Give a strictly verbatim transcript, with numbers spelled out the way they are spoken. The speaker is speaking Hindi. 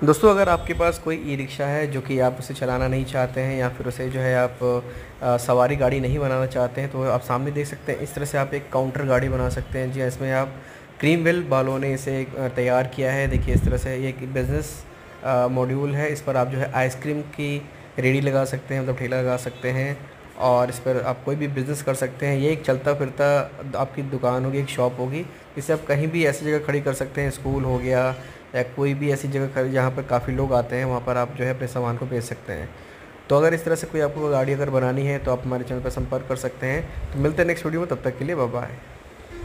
दोस्तों, अगर आपके पास कोई ई-रिक्शा है जो कि आप उसे चलाना नहीं चाहते हैं या फिर उसे जो है आप अ, सवारी गाड़ी नहीं बनाना चाहते हैं, तो आप सामने देख सकते हैं इस तरह से आप एक काउंटर गाड़ी बना सकते हैं। जी हाँ, इसमें आप क्रीमवेल वालों ने इसे अ, तैयार किया है। देखिए इस तरह से ये एक बिज़नेस अ, मॉड्यूल है। इस पर आप जो है आइसक्रीम की रेहड़ी लगा सकते हैं, मतलब ठेला लगा सकते हैं और इस पर आप कोई भी बिज़नेस कर सकते हैं। ये एक चलता-फिरता आपकी दुकान होगी, एक शॉप होगी, इसे आप कहीं भी ऐसी जगह खड़ी कर सकते हैं, स्कूल हो गया या कोई भी ऐसी जगह खड़ी जहाँ पर काफ़ी लोग आते हैं, वहाँ पर आप जो है अपने सामान को बेच सकते हैं। तो अगर इस तरह से कोई आपको गाड़ी अगर बनानी है तो आप हमारे चैनल पर संपर्क कर सकते हैं। तो मिलते हैं नेक्स्ट वीडियो में, तब तक के लिए बाय बाय।